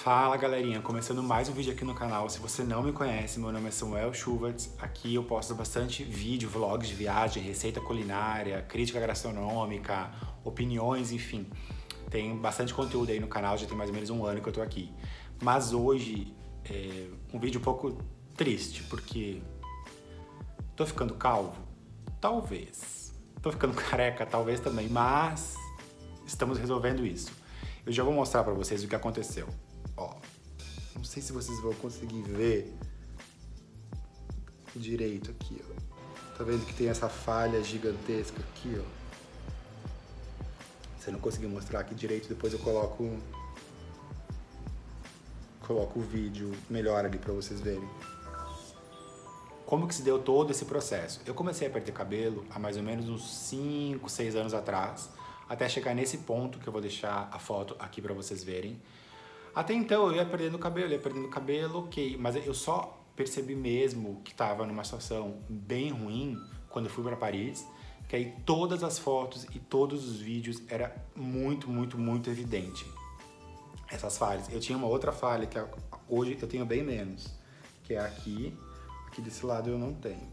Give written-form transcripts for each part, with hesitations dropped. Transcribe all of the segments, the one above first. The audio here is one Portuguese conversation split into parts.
Fala galerinha, começando mais um vídeo aqui no canal. Se você não me conhece, meu nome é Samuel Schubert. Aqui eu posto bastante vídeo, vlogs de viagem, receita culinária, crítica gastronômica, opiniões, enfim. Tem bastante conteúdo aí no canal, já tem mais ou menos um ano que eu tô aqui. Mas hoje é um vídeo um pouco triste, porque tô ficando calvo? Talvez. Tô ficando careca? Talvez também, mas estamos resolvendo isso. Eu já vou mostrar pra vocês o que aconteceu. Ó, não sei se vocês vão conseguir ver direito aqui, ó. Tá vendo que tem essa falha gigantesca aqui, ó? Se eu não conseguir mostrar aqui direito, depois eu coloco o vídeo melhor ali pra vocês verem. Como que se deu todo esse processo? Eu comecei a perder cabelo há mais ou menos uns 5, 6 anos atrás, até chegar nesse ponto que eu vou deixar a foto aqui pra vocês verem. Até então eu ia perdendo cabelo, ok, mas eu só percebi mesmo que estava numa situação bem ruim quando eu fui para Paris, que aí todas as fotos e todos os vídeos era muito evidente essas falhas. Eu tinha uma outra falha que hoje eu tenho bem menos, que é aqui desse lado eu não tenho.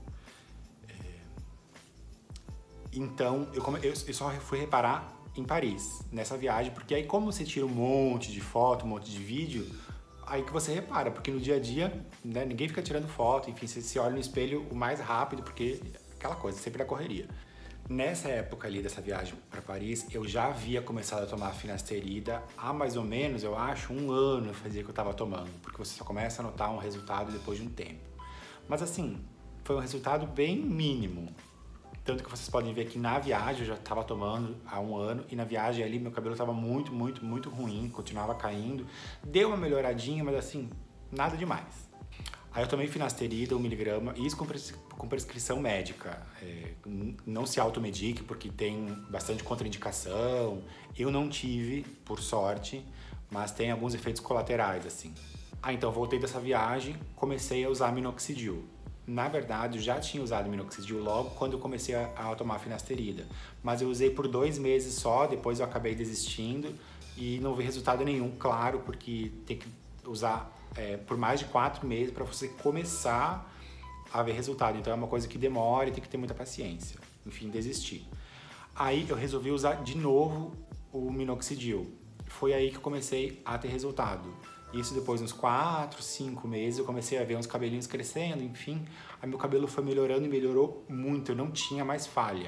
Então eu só fui reparar em Paris, nessa viagem, porque aí como você tira um monte de foto, um monte de vídeo, aí que você repara, porque no dia a dia, né, ninguém fica tirando foto, enfim, você se olha no espelho o mais rápido, porque aquela coisa, sempre a correria. Nessa época ali dessa viagem para Paris, eu já havia começado a tomar finasterida há mais ou menos, eu acho, um ano fazia que eu tava tomando, porque você só começa a notar um resultado depois de um tempo. Mas assim, foi um resultado bem mínimo. Tanto que vocês podem ver que na viagem eu já estava tomando há um ano e na viagem ali meu cabelo estava muito ruim, continuava caindo. Deu uma melhoradinha, mas assim, nada demais. Aí eu tomei finasterida, 1 miligrama, isso com prescrição médica. Não se automedique porque tem bastante contraindicação. Eu não tive, por sorte, mas tem alguns efeitos colaterais, assim. Então voltei dessa viagem, comecei a usar minoxidil. Na verdade, eu já tinha usado minoxidil logo quando eu comecei a tomar finasterida. Mas eu usei por 2 meses só, depois eu acabei desistindo e não vi resultado nenhum, claro, porque tem que usar por mais de 4 meses para você começar a ver resultado. Então é uma coisa que demora e tem que ter muita paciência. Enfim, desisti. Aí eu resolvi usar de novo o minoxidil. Foi aí que eu comecei a ter resultado. Isso depois de uns 4, 5 meses, eu comecei a ver uns cabelinhos crescendo, enfim. Aí meu cabelo foi melhorando e melhorou muito, eu não tinha mais falha.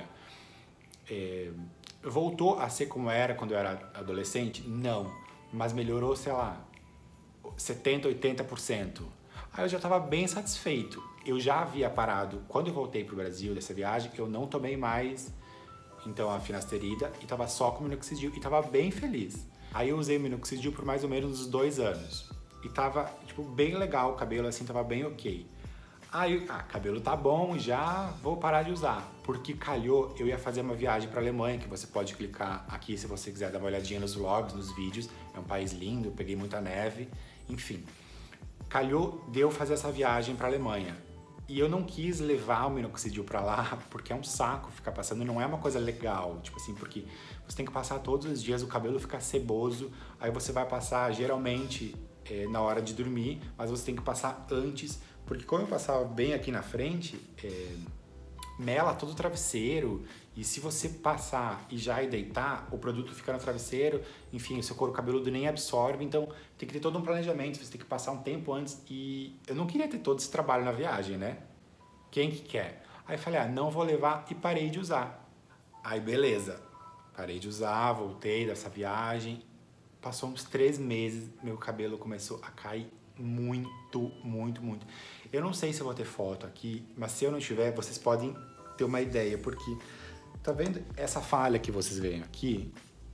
Voltou a ser como era quando eu era adolescente? Não, mas melhorou, sei lá, 70%, 80%. Aí eu já estava bem satisfeito. Eu já havia parado, quando eu voltei para o Brasil dessa viagem, eu não tomei mais então a finasterida e estava só com minoxidil e estava bem feliz. Aí eu usei o minoxidil por mais ou menos uns 2 anos. E tava, tipo, bem legal o cabelo, assim, tava bem ok. Aí, cabelo tá bom, já vou parar de usar. Porque calhou, eu ia fazer uma viagem pra Alemanha, que você pode clicar aqui se você quiser dar uma olhadinha nos vlogs, nos vídeos. É um país lindo, eu peguei muita neve, enfim. Calhou de eu fazer essa viagem pra Alemanha. E eu não quis levar o minoxidil pra lá, porque é um saco ficar passando, não é uma coisa legal, tipo assim, porque você tem que passar todos os dias, o cabelo fica ceboso, aí você vai passar geralmente na hora de dormir, mas você tem que passar antes, porque como eu passava bem aqui na frente, mela todo o travesseiro, e se você passar e já ir deitar, o produto fica no travesseiro, enfim, o seu couro cabeludo nem absorve, então tem que ter todo um planejamento, você tem que passar um tempo antes, e eu não queria ter todo esse trabalho na viagem, né? Quem que quer? Aí falei, não vou levar e parei de usar. Aí beleza, parei de usar, voltei dessa viagem, passou uns 3 meses, meu cabelo começou a cair muito. Eu não sei se eu vou ter foto aqui, mas se eu não tiver, vocês podem ter uma ideia, porque tá vendo essa falha que vocês veem aqui?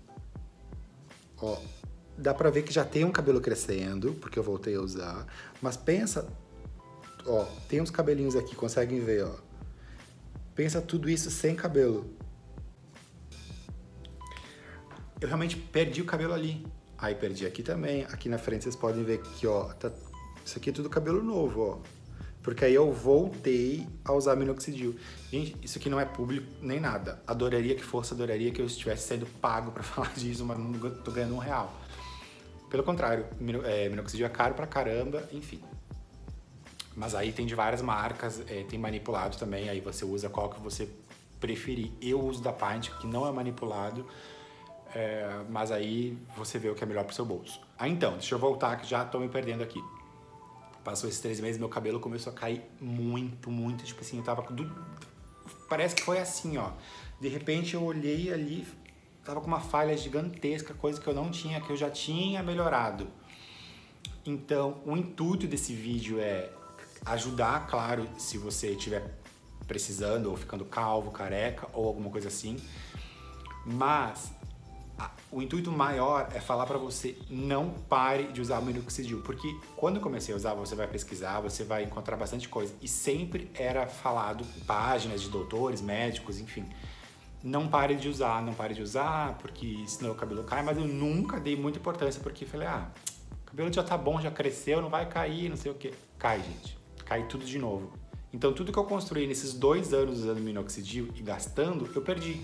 Ó, dá pra ver que já tem um cabelo crescendo, porque eu voltei a usar, mas pensa, ó, tem uns cabelinhos aqui, conseguem ver, ó. Pensa tudo isso sem cabelo. Eu realmente perdi o cabelo ali. Aí perdi aqui também. Aqui na frente vocês podem ver que, ó, isso aqui é tudo cabelo novo, ó. Porque aí eu voltei a usar minoxidil. Gente, isso aqui não é público nem nada. Adoraria que fosse, adoraria que eu estivesse sendo pago pra falar disso, mas não tô ganhando R$1. Pelo contrário, minoxidil é caro pra caramba, enfim. Mas aí tem de várias marcas, tem manipulado também, aí você usa qual que você preferir. Eu uso da Pint, que não é manipulado, mas aí você vê o que é melhor pro seu bolso. Então, deixa eu voltar que já tô me perdendo aqui. Passou esses 3 meses, meu cabelo começou a cair muito, muito, tipo assim, eu tava... Parece que foi assim, ó. De repente eu olhei ali, tava com uma falha gigantesca, coisa que eu não tinha, que eu já tinha melhorado. Então, o intuito desse vídeo é ajudar, claro, se você estiver precisando ou ficando calvo, careca ou alguma coisa assim. Mas o intuito maior é falar pra você não pare de usar o minoxidil, porque quando eu comecei a usar, você vai pesquisar, você vai encontrar bastante coisa e sempre era falado em páginas de doutores, médicos, enfim. Não pare de usar, porque senão o cabelo cai, mas eu nunca dei muita importância, porque falei, o cabelo já tá bom, já cresceu, não vai cair, não sei o que. Cai, gente. Cai tudo de novo. Então tudo que eu construí nesses 2 anos usando minoxidil e gastando, eu perdi.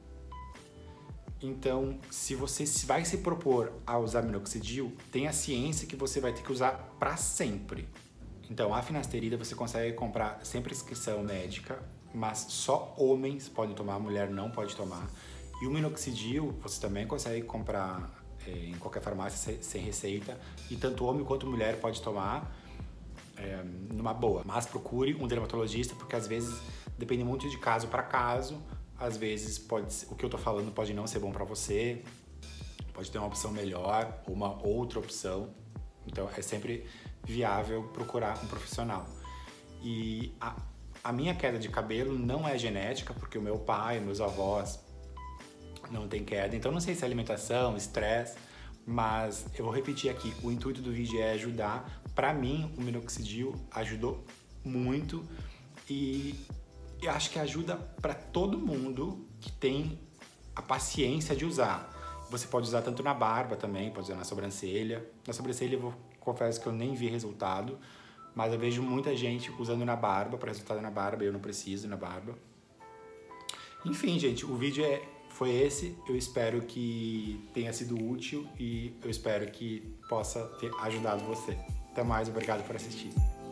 Então, se você vai se propor a usar minoxidil, tenha ciência que você vai ter que usar para sempre. Então, a finasterida você consegue comprar sem prescrição médica, mas só homens podem tomar, mulher não pode tomar. E o minoxidil você também consegue comprar em qualquer farmácia sem receita, e tanto homem quanto mulher pode tomar numa boa. Mas procure um dermatologista, porque às vezes depende muito de caso para caso. Às vezes o que eu tô falando pode não ser bom para você, pode ter uma opção melhor ou uma outra opção. Então é sempre viável procurar um profissional. E a minha queda de cabelo não é genética, porque o meu pai, meus avós não tem queda. Então não sei se é alimentação, estresse, mas eu vou repetir aqui, o intuito do vídeo é ajudar. Para mim, o minoxidil ajudou muito e eu acho que ajuda para todo mundo que tem a paciência de usar. Você pode usar tanto na barba também, pode usar na sobrancelha. Na sobrancelha eu confesso que eu nem vi resultado, mas eu vejo muita gente usando na barba, para resultado na barba, eu não preciso na barba. Enfim, gente, o vídeo foi esse. Eu espero que tenha sido útil e eu espero que possa ter ajudado você. Até mais, obrigado por assistir.